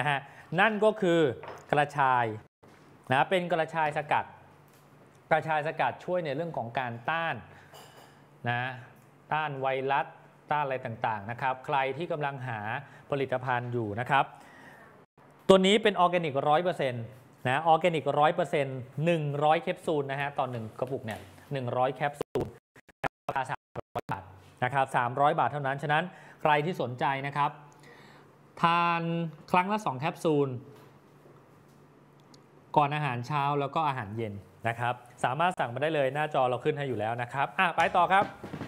นะฮะนั่นก็คือกระชายนะเป็นกระชายสกัดช่วยในเรื่องของการต้านนะต้านไวรัสต้านอะไรต่างๆนะครับใครที่กำลังหาผลิตภัณฑ์อยู่นะครับตัวนี้เป็นออร์แกนิก 100%นะออร์แกนิก 100% 100 แคปซูลนะฮะต่อ1กระปุกเนี่ย100 แคปซูลราคา300 บาทนะครับ300 บาทเท่านั้นฉะนั้นใครที่สนใจนะครับทานครั้งละ2แคปซูลก่อนอาหารเช้าแล้วก็อาหารเย็นนะครับสามารถสั่งมาได้เลยหน้าจอเราขึ้นให้อยู่แล้วนะครับไปต่อครับ